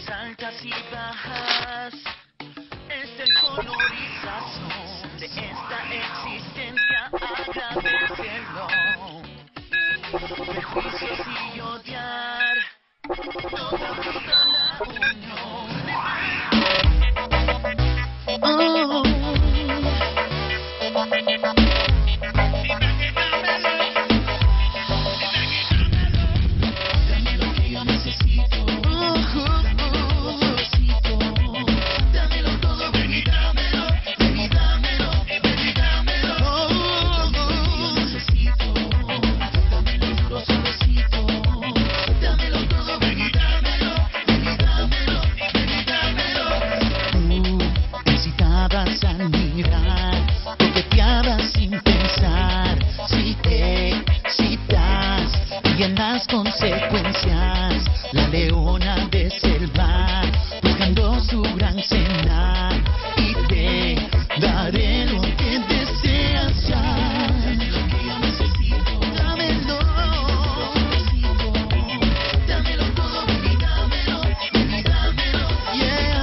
altas y bajas, es el color y sazón de esta existencia, agradecelo. Prejuicios y odiar, toda la unión. Y en las consecuencias, la leona deselva, buscando su gran cena, y te daré lo que deseas ya. Lo que yo necesito, dámelo. Dámelo todo, baby, dámelo, baby, dámelo, yeah.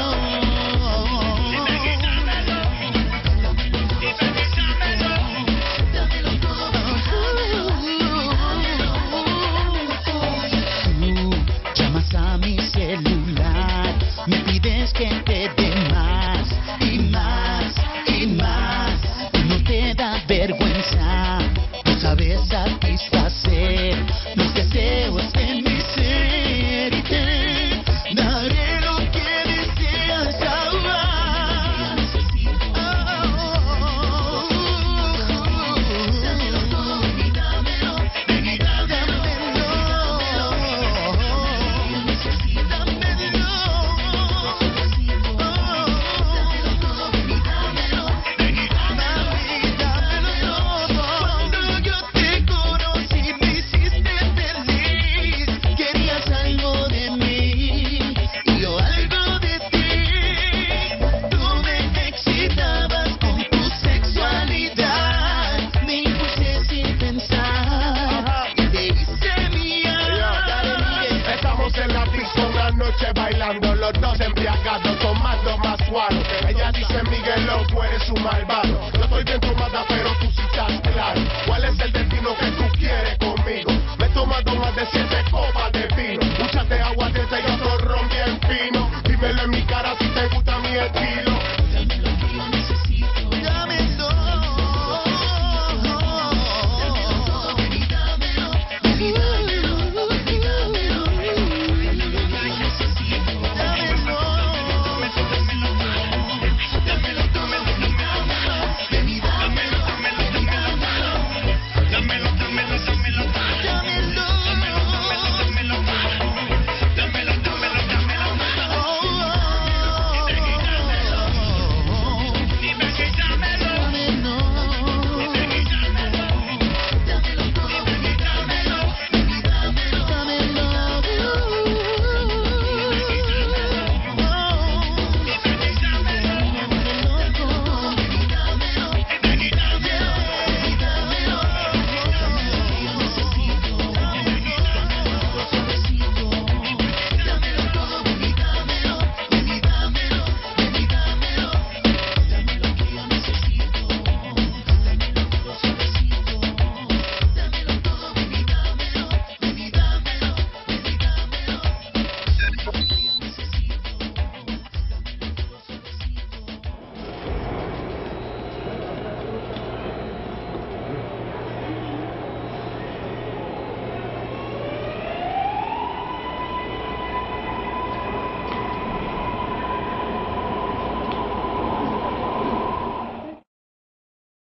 Dámelo todo, a mi celular, me pides que te dé más y más y más. No te da vergüenza, no sabes satisfacer los deseos de mi ser, y te daré lo que deseas ahora. Dámelo todo, baby, dámelo, baby, dámelo. Bailando, los dos embriagados, tomando más guaro. Ella dice, Miguel, tú eres un malvado. Yo estoy dentro, mata, pero